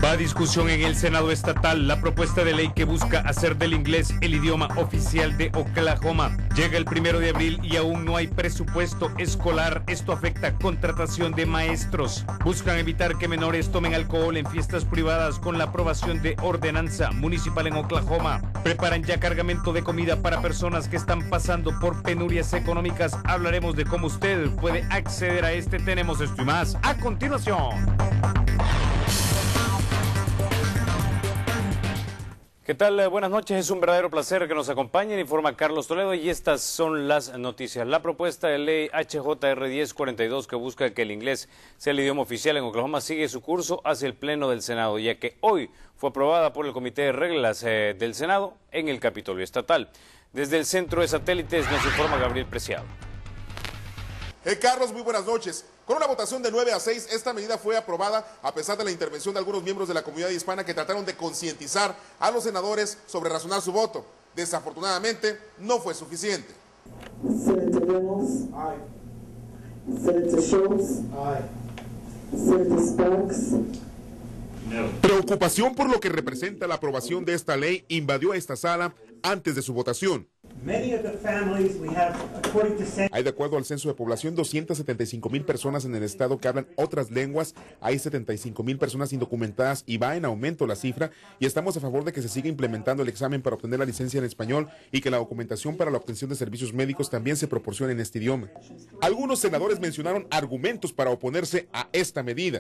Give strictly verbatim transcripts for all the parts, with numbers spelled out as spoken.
Va a discusión en el Senado estatal la propuesta de ley que busca hacer del inglés el idioma oficial de Oklahoma. Llega el primero de abril y aún no hay presupuesto escolar. Esto afecta contratación de maestros. Buscan evitar que menores tomen alcohol en fiestas privadas con la aprobación de ordenanza municipal en Oklahoma. Preparan ya cargamento de comida para personas que están pasando por penurias económicas. Hablaremos de cómo usted puede acceder a este. Tenemos esto y más a continuación. ¿Qué tal? Buenas noches, es un verdadero placer que nos acompañen, informa Carlos Toledo y estas son las noticias. La propuesta de ley H J R diez cuarenta y dos que busca que el inglés sea el idioma oficial en Oklahoma sigue su curso hacia el Pleno del Senado, ya que hoy fue aprobada por el Comité de Reglas eh, del Senado en el Capitolio Estatal. Desde el Centro de Satélites nos informa Gabriel Preciado. Eh, Carlos, muy buenas noches. Con una votación de nueve a seis, esta medida fue aprobada a pesar de la intervención de algunos miembros de la comunidad hispana que trataron de concientizar a los senadores sobre razonar su voto. Desafortunadamente, no fue suficiente. Senator Reynolds. Aye. Senator Schultz. Aye. Senator Sparks. No. Preocupación por lo que representa la aprobación de esta ley invadió esta sala antes de su votación. Hay, de acuerdo al censo de población, doscientas setenta y cinco mil personas en el estado que hablan otras lenguas. Hay setenta y cinco mil personas indocumentadas y va en aumento la cifra, y estamos a favor de que se siga implementando el examen para obtener la licencia en español y que la documentación para la obtención de servicios médicos también se proporcione en este idioma. Algunos senadores mencionaron argumentos para oponerse a esta medida.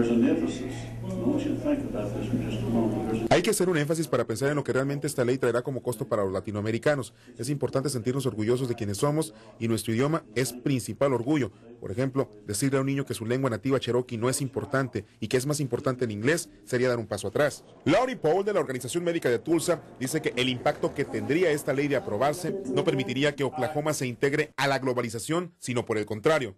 Hay que hacer un énfasis para pensar en lo que realmente esta ley traerá como costo para los latinoamericanos. Es importante sentirnos orgullosos de quienes somos y nuestro idioma es principal orgullo. Por ejemplo, decirle a un niño que su lengua nativa cherokee no es importante y que es más importante el inglés sería dar un paso atrás. Laurie Paul, de la Organización Médica de Tulsa, dice que el impacto que tendría esta ley de aprobarse no permitiría que Oklahoma se integre a la globalización, sino por el contrario.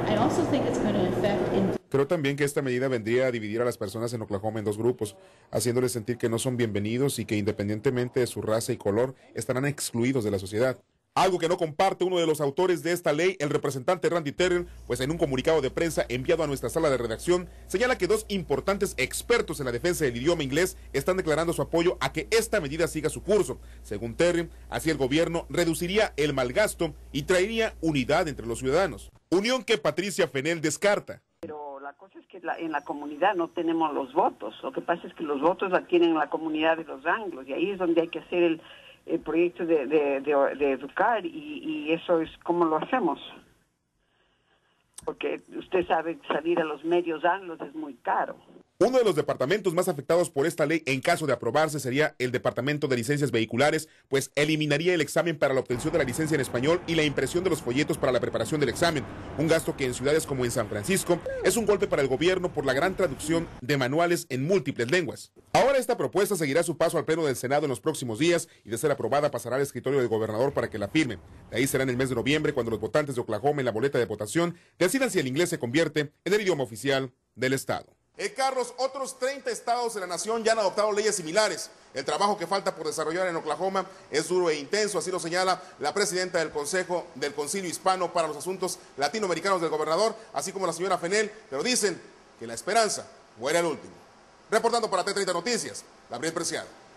Creo también que esta medida vendría a dividir a las personas en Oklahoma en dos grupos, haciéndoles sentir que no son bienvenidos y que independientemente de su raza y color, estarán excluidos de la sociedad. Algo que no comparte uno de los autores de esta ley, el representante Randy Terrell, pues en un comunicado de prensa enviado a nuestra sala de redacción, señala que dos importantes expertos en la defensa del idioma inglés están declarando su apoyo a que esta medida siga su curso. Según Terrell, así el gobierno reduciría el malgasto y traería unidad entre los ciudadanos. Unión que Patricia Fenel descarta. Pero la cosa es que la, en la comunidad no tenemos los votos. Lo que pasa es que los votos la tienen la comunidad de los anglos y ahí es donde hay que hacer el, el proyecto de, de, de, de educar y, y eso es como lo hacemos. Porque usted sabe, salir a los medios anglos es muy caro. Uno de los departamentos más afectados por esta ley en caso de aprobarse sería el Departamento de Licencias Vehiculares, pues eliminaría el examen para la obtención de la licencia en español y la impresión de los folletos para la preparación del examen, un gasto que en ciudades como en San Francisco es un golpe para el gobierno por la gran traducción de manuales en múltiples lenguas. Ahora esta propuesta seguirá su paso al Pleno del Senado en los próximos días y de ser aprobada pasará al escritorio del gobernador para que la firme. De ahí será en el mes de noviembre cuando los votantes de Oklahoma en la boleta de votación decidan si el inglés se convierte en el idioma oficial del estado. Eh, Carlos, otros treinta estados de la nación ya han adoptado leyes similares. El trabajo que falta por desarrollar en Oklahoma es duro e intenso, así lo señala la presidenta del Consejo del Concilio Hispano para los Asuntos Latinoamericanos del gobernador, así como la señora Fenel, pero dicen que la esperanza muere al último. Reportando para T treinta Noticias, Gabriel Preciado.